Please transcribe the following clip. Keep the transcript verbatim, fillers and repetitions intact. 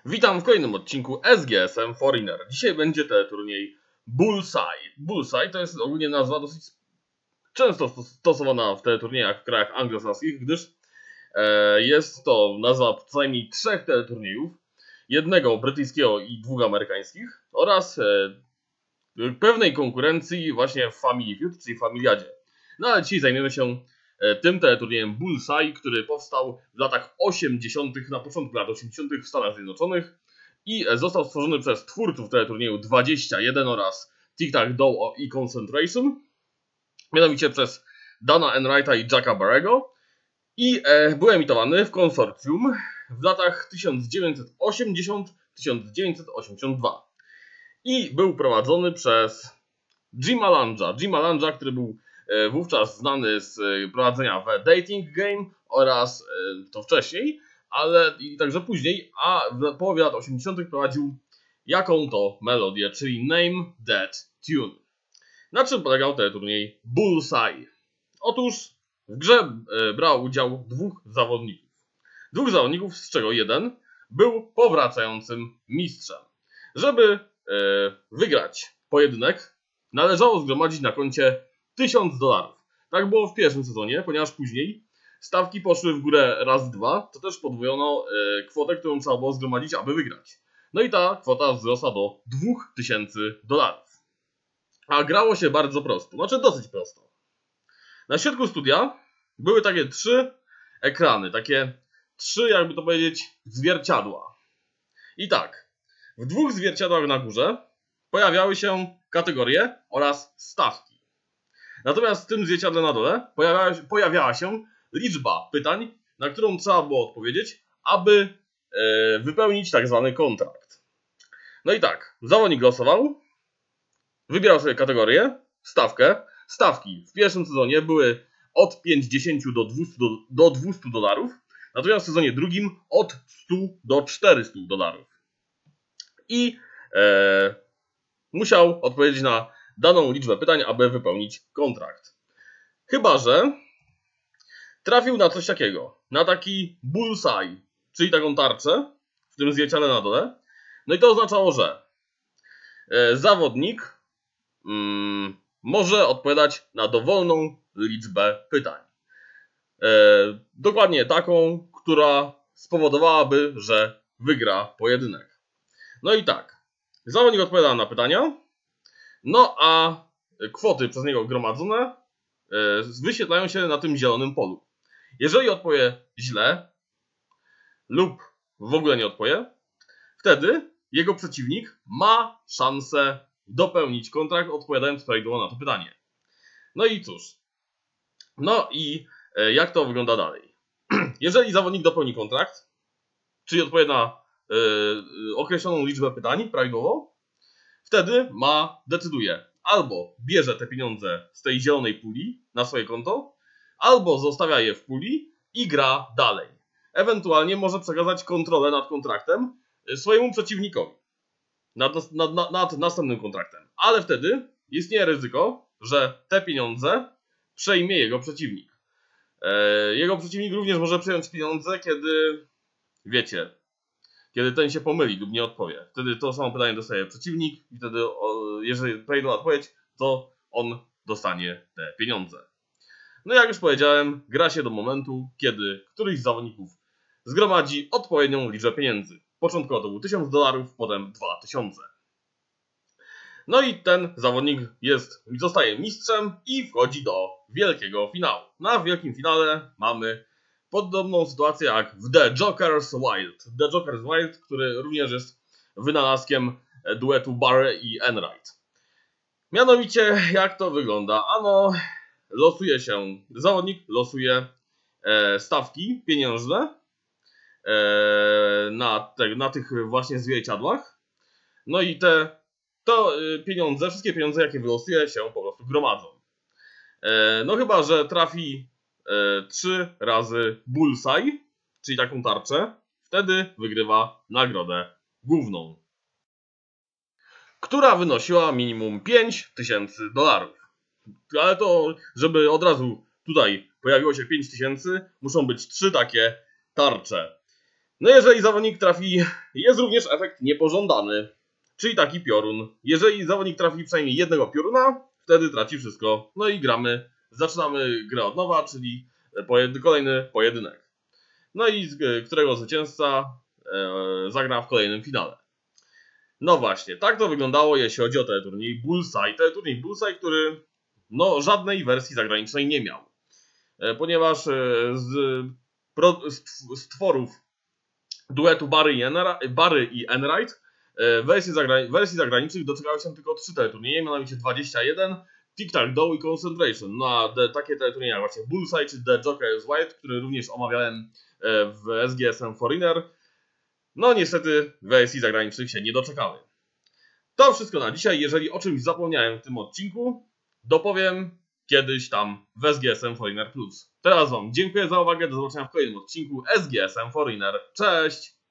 Witam w kolejnym odcinku S G S M Foreigner. Dzisiaj będzie teleturniej Bullseye. Bullseye to jest ogólnie nazwa dosyć często stosowana w teleturniejach w krajach anglosaskich, gdyż e, jest to nazwa co najmniej trzech teleturniejów. Jednego brytyjskiego i dwóch amerykańskich oraz e, pewnej konkurencji właśnie w Family Feud, czyli Familiadzie. No ale dzisiaj zajmiemy się tym teleturniejem Bullseye, który powstał w latach osiemdziesiątych, na początku lat osiemdziesiątych w Stanach Zjednoczonych i został stworzony przez twórców teleturnieju dwadzieścia jeden oraz Tic Tac Doe i Concentration, mianowicie przez Dana Enrighta i Jacka Barrego, i e, był emitowany w konsorcjum w latach tysiąc dziewięćset osiemdziesiątym do tysiąc dziewięćset osiemdziesiątego drugiego i był prowadzony przez Jima Lange'a. Jima Lange'a, który był wówczas znany z prowadzenia w Dating Game oraz to wcześniej, ale i także później, a w połowie lat osiemdziesiątych prowadził Jaką to melodię, czyli Name That Tune. Na czym polegał teleturniej Bullseye? Otóż w grze brało udział dwóch zawodników. Dwóch zawodników, z czego jeden był powracającym mistrzem. Żeby wygrać pojedynek, należało zgromadzić na koncie tysiąc dolarów. Tak było w pierwszym sezonie, ponieważ później stawki poszły w górę raz, dwa, to też podwojono e, kwotę, którą trzeba było zgromadzić, aby wygrać. No i ta kwota wzrosła do dwóch tysięcy dolarów. A grało się bardzo prosto, znaczy dosyć prosto. Na środku studia były takie trzy ekrany, takie trzy, jakby to powiedzieć, zwierciadła. I tak, w dwóch zwierciadłach na górze pojawiały się kategorie oraz stawki. Natomiast w tym zwierciadle na dole pojawiała się, pojawiała się liczba pytań, na którą trzeba było odpowiedzieć, aby e, wypełnić tak zwany kontrakt. No i tak, zawodnik losował, wybierał sobie kategorię, stawkę. Stawki w pierwszym sezonie były od pięćdziesięciu do dwustu dolarów, natomiast w sezonie drugim od stu do czterystu dolarów. I e, musiał odpowiedzieć na daną liczbę pytań, aby wypełnić kontrakt. Chyba że trafił na coś takiego, na taki bullseye, czyli taką tarczę w tym zwierciadle na dole. No i to oznaczało, że e, zawodnik mm, może odpowiadać na dowolną liczbę pytań. E, dokładnie taką, która spowodowałaby, że wygra pojedynek. No i tak, zawodnik odpowiada na pytania. No a kwoty przez niego gromadzone wyświetlają się na tym zielonym polu. Jeżeli odpowie źle lub w ogóle nie odpowie, wtedy jego przeciwnik ma szansę dopełnić kontrakt, odpowiadając prawidłowo na to pytanie. No i cóż. No i jak to wygląda dalej? Jeżeli zawodnik dopełni kontrakt, czyli odpowie na określoną liczbę pytań prawidłowo, wtedy ma, decyduje, albo bierze te pieniądze z tej zielonej puli na swoje konto, albo zostawia je w puli i gra dalej. Ewentualnie może przekazać kontrolę nad kontraktem swojemu przeciwnikowi. Nad, nad, nad, nad następnym kontraktem. Ale wtedy istnieje ryzyko, że te pieniądze przejmie jego przeciwnik. E, jego przeciwnik również może przejąć pieniądze, kiedy, wiecie, kiedy ten się pomyli lub nie odpowie. Wtedy to samo pytanie dostaje przeciwnik i wtedy, jeżeli prawidłowa odpowiedź, to on dostanie te pieniądze. No jak już powiedziałem, gra się do momentu, kiedy któryś z zawodników zgromadzi odpowiednią liczbę pieniędzy. Początkowo to był tysiąc dolarów, potem dwa tysiące. No i ten zawodnik jest, zostaje mistrzem i wchodzi do wielkiego finału. Na wielkim finale mamy podobną sytuację jak w The Joker's Wild. The Joker's Wild, który również jest wynalazkiem duetu Barry i Enright. Mianowicie, jak to wygląda? Ano, losuje się, zawodnik losuje e, stawki pieniężne e, na, te, na tych właśnie zwierciadłach. No i te to e, pieniądze, wszystkie pieniądze, jakie wylosuje, się po prostu gromadzą. E, no chyba że trafi trzy razy bullseye, czyli taką tarczę, wtedy wygrywa nagrodę główną, która wynosiła minimum pięć tysięcy dolarów. Ale to, żeby od razu tutaj pojawiło się pięć tysięcy, muszą być trzy takie tarcze. No jeżeli zawodnik trafi, jest również efekt niepożądany, czyli taki piorun. Jeżeli zawodnik trafi przynajmniej jednego pioruna, wtedy traci wszystko. No i gramy, zaczynamy grę od nowa, czyli pojedy, kolejny pojedynek. No i którego zwycięzca e, zagra w kolejnym finale. No właśnie, tak to wyglądało, jeśli chodzi o teleturniej Bullseye. Teleturniej Bullseye, który no, żadnej wersji zagranicznej nie miał. E, ponieważ e, z, pro, z tworów duetu Barry i, Enra, Barry i Enright e, wersji, zagra, wersji zagranicznych doczekały się tylko trzy teleturnieje, mianowicie dwadzieścia jeden, Tic-Tac-Dough i Concentration. No a de, takie teleturnieje jak właśnie Bullseye czy The Joker is White, który również omawiałem e, w S G S M Foreigner, no niestety wersji zagranicznych się nie doczekały. To wszystko na dzisiaj. Jeżeli o czymś zapomniałem w tym odcinku, dopowiem kiedyś tam w S G S M Foreigner Plus. Teraz Wam dziękuję za uwagę, do zobaczenia w kolejnym odcinku S G S M Foreigner. Cześć!